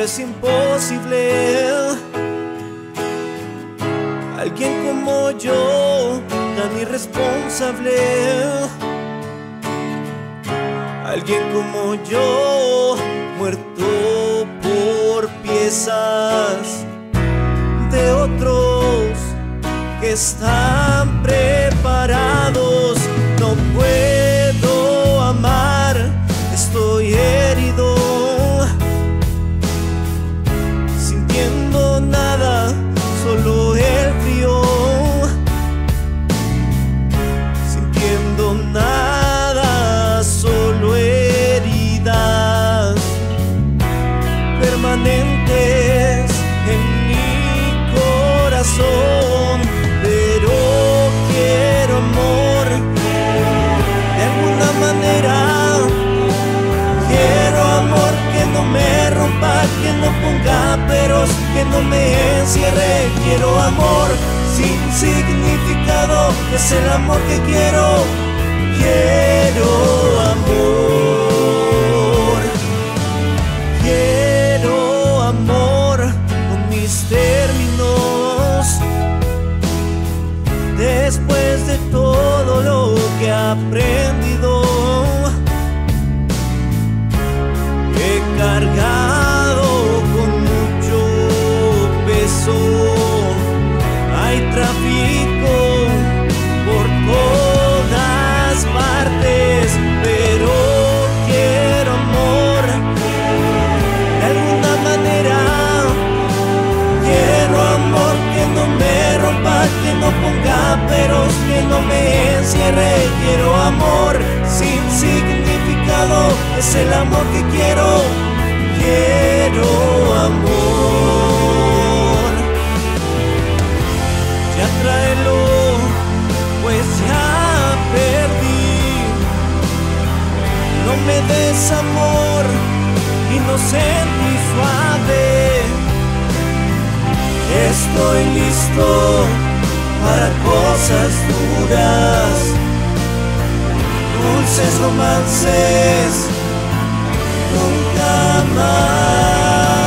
es imposible. Alguien como yo, tan irresponsable. Alguien como yo, muerto por piezas de otros que están preparados. No puedo amar, estoy herido, sintiendo nada, solo el frío, sintiendo nada, solo heridas permanentes en mi corazón. Pero quiero amor, de alguna manera. Quiero amor que no me rompa, que no ponga peros, que no me encierre. Quiero amor sin significado, es el amor que quiero. Quiero amor, quiero amor con mis términos. Después de todo lo que he aprendido, he cargado con mucho peso. Hay tráfico por todas partes, pero quiero amor de alguna manera. Quiero amor que no me rompa, que no ponga peros, que no me encierre. Quiero amor sin significado, es el amor que quiero. Quiero amor. Ya tráelo, pues ya perdí. No me des amor inocente y suave. Estoy listo para cosas duras, dulces romances, nunca más.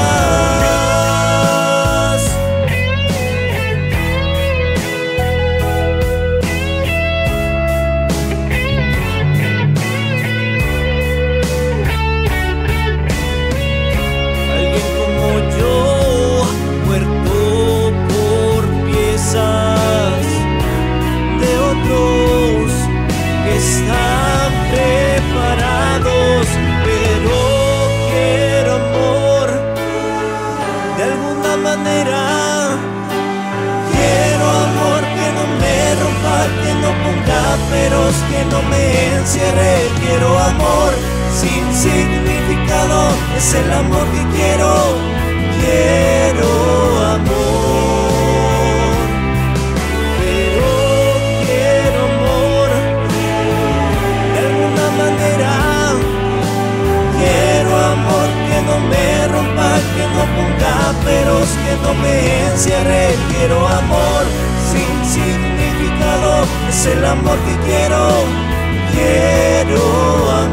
Alguien como yo, muerto por piezas de otros que están preparados. Pero quiero amor de alguna manera. Quiero amor que no me rompa, que no ponga peros, que no me encierre. Quiero amor sin significado, es el amor que quiero. Quiero amor, pero quiero amor de alguna manera. Quiero amor que no me rompa, que no ponga peros, que no me encierre. Quiero amor sin significado, es el amor que quiero. Quiero amor.